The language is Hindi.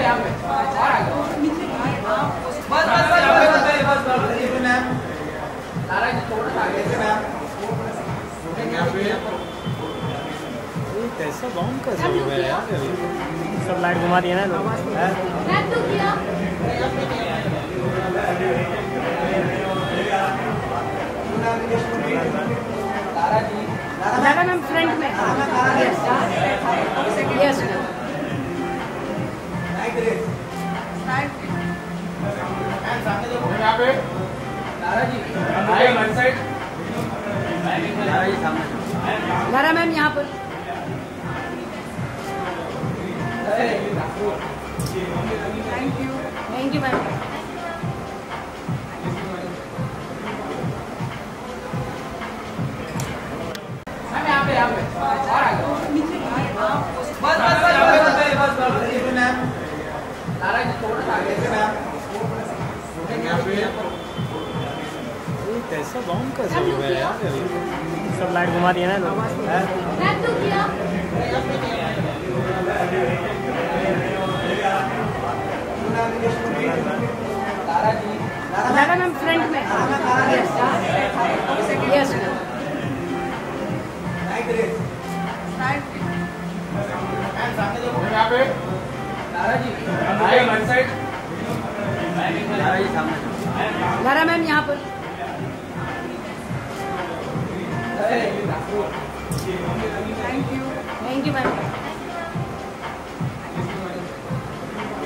यहाँ पे बस तारा जी थोड़ा सा आगे से यहाँ पे कैसा बाउंड कैसा हो गया यार, सब लाइट घुमा दिया ना लोग। दादा मैम फ्रंट में। यस यहाँ पे तारा जी वन साइड, तारा जी सामने, दादा मैम यहाँ पर। Thank you ma'am. यहाँ पे बस तारा जी थोड़ा सा आगे से यहाँ पे कैसा बाउंड कैसा हो गया यार, सब लाइट घुमा दिया ना लोग। तारा जी दादा मैम फ्रंट में। यस यहाँ पे तारा जी वन साइड, तारा जी सामने, दादा मैम यहाँ पर। Thank you ma'am.